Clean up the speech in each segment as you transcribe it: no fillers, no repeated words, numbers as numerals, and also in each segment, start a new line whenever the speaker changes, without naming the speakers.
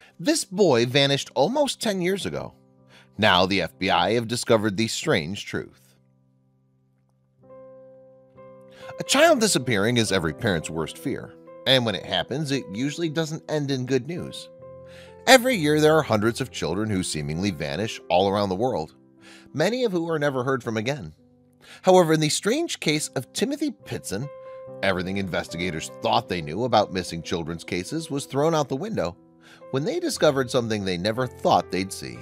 This boy vanished almost 10 years ago. Now the FBI have discovered the strange truth. A child disappearing is every parent's worst fear, and when it happens, it usually doesn't end in good news. Every year there are hundreds of children who seemingly vanish all around the world, many of who are never heard from again. However, in the strange case of Timothy Pitson, everything investigators thought they knew about missing children's cases was thrown out the window when they discovered something they never thought they'd see.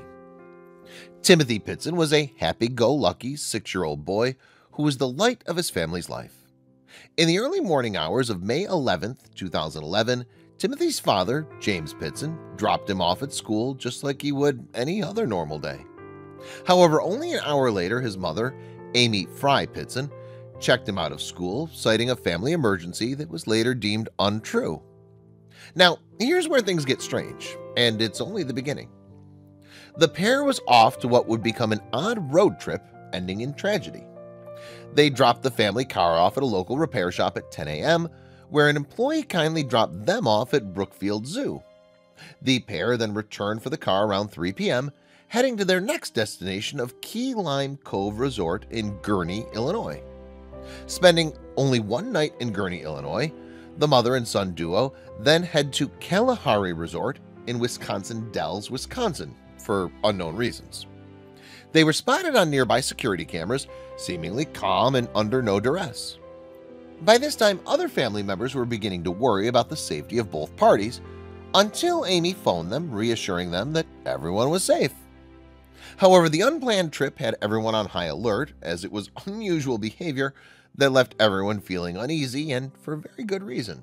Timothy Pitson was a happy-go-lucky 6-year-old boy who was the light of his family's life. In the early morning hours of May 11, 2011, Timothy's father, James Pitson, dropped him off at school just like he would any other normal day. However, only an hour later, his mother, Amy Fry Pitson, checked him out of school, citing a family emergency that was later deemed untrue. Now, here's where things get strange, and it's only the beginning. The pair was off to what would become an odd road trip, ending in tragedy. They dropped the family car off at a local repair shop at 10 a.m., where an employee kindly dropped them off at Brookfield Zoo. The pair then returned for the car around 3 p.m., heading to their next destination of Key Lime Cove Resort in Gurnee, Illinois. Spending only one night in Gurnee, Illinois, the mother and son duo then head to Kalahari Resort in Wisconsin Dells, Wisconsin, for unknown reasons. They were spotted on nearby security cameras, seemingly calm and under no duress. By this time, other family members were beginning to worry about the safety of both parties, until Amy phoned them, reassuring them that everyone was safe. However, the unplanned trip had everyone on high alert, as it was unusual behavior that left everyone feeling uneasy, and for very good reason.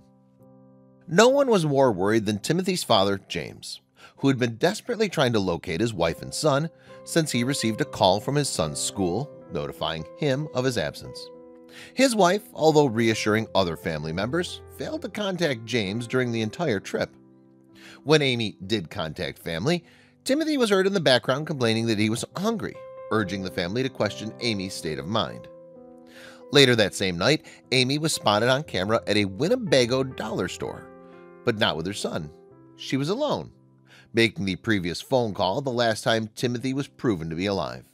No one was more worried than Timothy's father, James, who had been desperately trying to locate his wife and son since he received a call from his son's school notifying him of his absence. His wife, although reassuring other family members, failed to contact James during the entire trip. When Amy did contact family, Timothy was heard in the background complaining that he was hungry, urging the family to question Amy's state of mind. Later that same night, Amy was spotted on camera at a Winnebago dollar store, but not with her son. She was alone, making the previous phone call the last time Timothy was proven to be alive.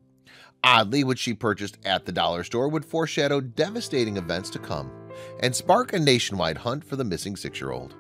Oddly, what she purchased at the dollar store would foreshadow devastating events to come and spark a nationwide hunt for the missing 6-year-old.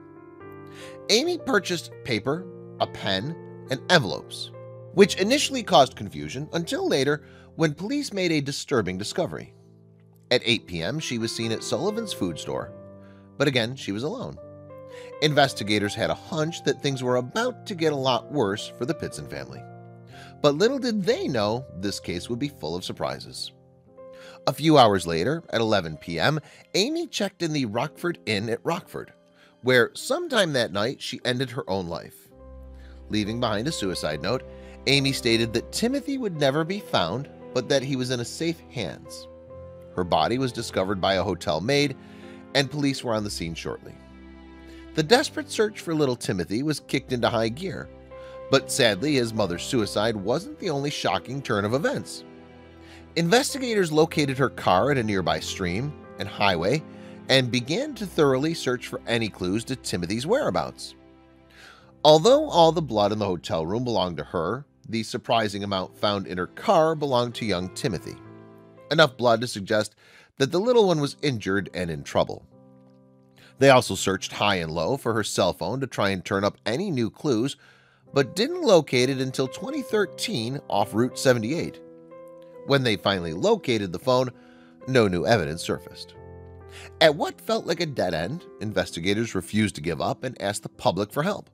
Amy purchased paper, a pen, and envelopes, which initially caused confusion until later when police made a disturbing discovery. At 8 p.m., she was seen at Sullivan's food store, but again, she was alone. Investigators had a hunch that things were about to get a lot worse for the Pitson family. But little did they know this case would be full of surprises. A few hours later, at 11 p.m., Amy checked in the Rockford Inn at Rockford, where sometime that night she ended her own life. Leaving behind a suicide note, Amy stated that Timothy would never be found, but that he was in safe hands. Her body was discovered by a hotel maid, and police were on the scene shortly. The desperate search for little Timothy was kicked into high gear, but sadly his mother's suicide wasn't the only shocking turn of events. Investigators located her car at a nearby stream and highway and began to thoroughly search for any clues to Timothy's whereabouts. Although all the blood in the hotel room belonged to her, the surprising amount found in her car belonged to young Timothy. Enough blood to suggest that the little one was injured and in trouble. They also searched high and low for her cell phone to try and turn up any new clues, but didn't locate it until 2013 off Route 78. When they finally located the phone, no new evidence surfaced. At what felt like a dead end, investigators refused to give up and asked the public for help.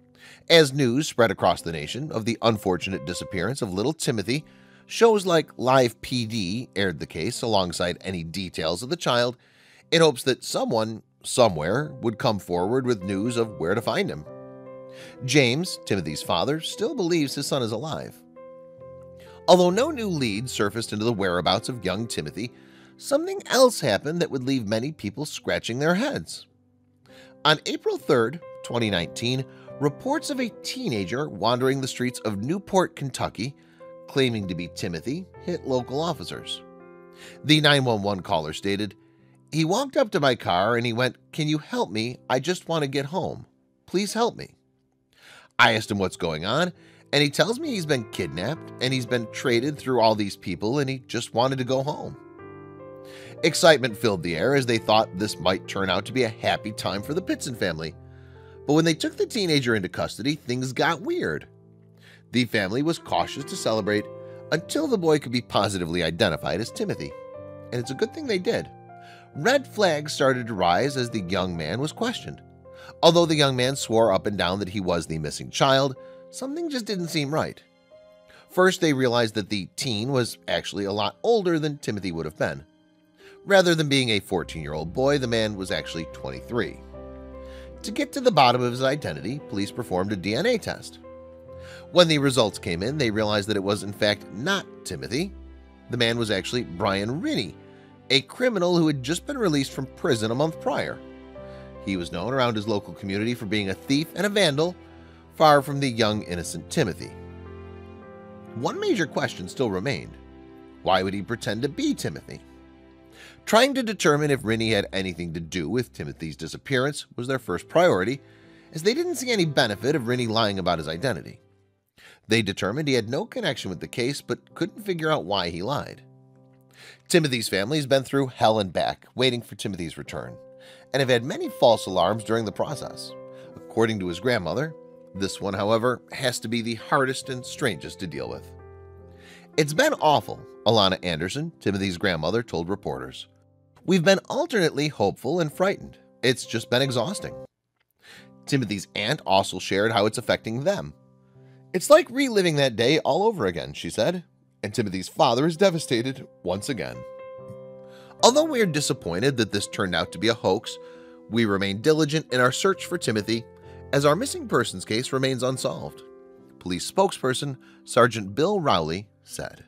As news spread across the nation of the unfortunate disappearance of little Timothy, shows like Live PD aired the case alongside any details of the child in hopes that someone, somewhere, would come forward with news of where to find him. James, Timothy's father, still believes his son is alive. Although no new leads surfaced into the whereabouts of young Timothy, something else happened that would leave many people scratching their heads. On April 3, 2019, reports of a teenager wandering the streets of Newport, Kentucky, claiming to be Timothy, hit local officers. The 911 caller stated, "He walked up to my car and he went, 'Can you help me? I just want to get home. Please help me.' I asked him what's going on, and he tells me he's been kidnapped and he's been traded through all these people and he just wanted to go home. Excitement filled the air as they thought this might turn out to be a happy time for the Pitson family. But when they took the teenager into custody, things got weird. The family was cautious to celebrate until the boy could be positively identified as Timothy. And it's a good thing they did. Red flags started to rise as the young man was questioned. Although the young man swore up and down that he was the missing child, something just didn't seem right. First, they realized that the teen was actually a lot older than Timothy would have been. Rather than being a 14-year-old boy, the man was actually 23. To get to the bottom of his identity, police performed a DNA test. When the results came in, they realized that it was in fact not Timothy. The man was actually Brian Rinne, a criminal who had just been released from prison a month prior. He was known around his local community for being a thief and a vandal, far from the young innocent Timothy. One major question still remained. Why would he pretend to be Timothy? Trying to determine if Rinne had anything to do with Timothy's disappearance was their first priority, as they didn't see any benefit of Rinne lying about his identity. They determined he had no connection with the case but couldn't figure out why he lied. Timothy's family has been through hell and back waiting for Timothy's return, and have had many false alarms during the process. According to his grandmother, this one, however, has to be the hardest and strangest to deal with. It's been awful, Alana Anderson, Timothy's grandmother, told reporters. We've been alternately hopeful and frightened. It's just been exhausting. Timothy's aunt also shared how it's affecting them. It's like reliving that day all over again, she said, and Timothy's father is devastated once again. Although we are disappointed that this turned out to be a hoax, we remain diligent in our search for Timothy, as our missing persons case remains unsolved. Police spokesperson Sergeant Bill Rowley said.